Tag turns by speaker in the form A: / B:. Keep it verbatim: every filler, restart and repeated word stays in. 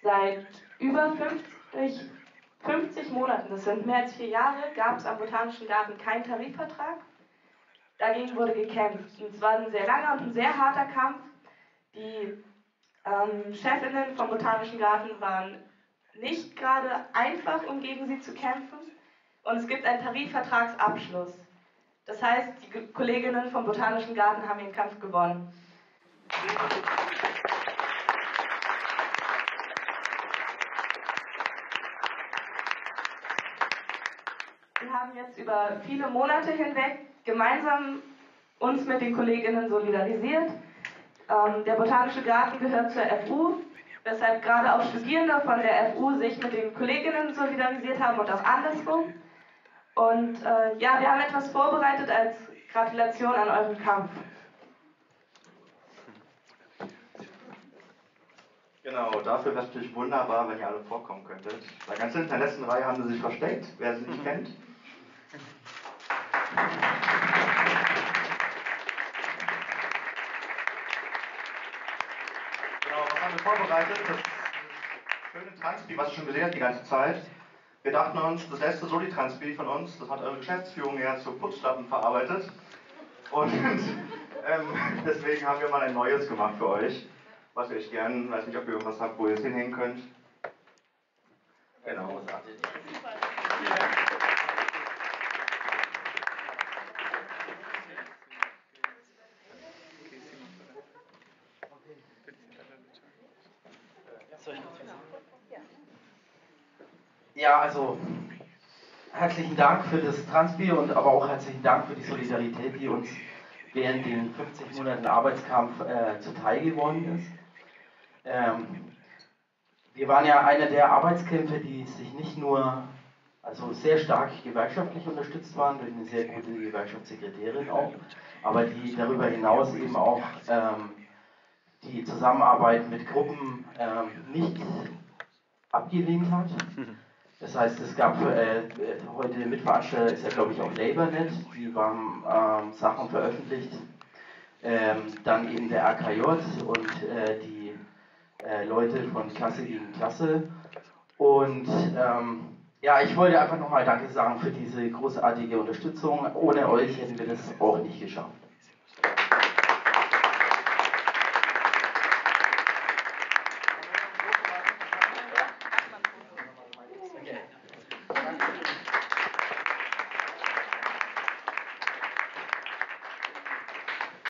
A: Seit über fünfzig, fünfzig Monaten, das sind mehr als vier Jahre, gab es am Botanischen Garten keinen Tarifvertrag. Dagegen wurde gekämpft. Und es war ein sehr langer und ein sehr harter Kampf. Die ähm, Chefinnen vom Botanischen Garten waren nicht gerade einfach, um gegen sie zu kämpfen. Und es gibt einen Tarifvertragsabschluss. Das heißt, die Kolleginnen vom Botanischen Garten haben den Kampf gewonnen. Wir haben jetzt über viele Monate hinweg gemeinsam uns mit den Kolleginnen solidarisiert. Ähm, der Botanische Garten gehört zur F U, weshalb gerade auch Studierende von der F U sich mit den Kolleginnen solidarisiert haben und auch andersrum. Und äh, ja, wir haben etwas vorbereitet als Gratulation an euren Kampf.
B: Genau, dafür wäre es natürlich wunderbar, wenn ihr alle vorkommen könntet. Da ganz hinten in der letzten Reihe haben sie sich versteckt, wer sie nicht kennt. Genau, was haben wir vorbereitet? Das schöne Transpi, was ihr schon gesehen habt die ganze Zeit. Wir dachten uns, das letzte Soli-Transpi von uns, das hat eure Geschäftsführung ja zu Putzlappen verarbeitet. Und ähm, deswegen haben wir mal ein neues gemacht für euch. Was ihr euch gerne, weiß nicht, ob ihr irgendwas habt, wo ihr es hinhängen könnt. Genau.
C: Ja, also herzlichen Dank für das Transpi und aber auch herzlichen Dank für die Solidarität, die uns während den fünfzig Monaten Arbeitskampf äh, zuteil geworden ist. Ähm, wir waren ja einer der Arbeitskämpfe, die sich nicht nur, also sehr stark gewerkschaftlich unterstützt waren, durch eine sehr gute Gewerkschaftssekretärin auch, aber die darüber hinaus eben auch ähm, die Zusammenarbeit mit Gruppen ähm, nicht abgelehnt hat. Das heißt, es gab äh, heute Mitveranstalter, ist ja glaube ich auch LabourNet, die haben ähm, Sachen veröffentlicht, ähm, dann eben der R K J und äh, die äh, Leute von Klasse gegen Klasse. Und ähm, ja, ich wollte einfach nochmal Danke sagen für diese großartige Unterstützung. Ohne euch hätten wir das auch nicht geschafft.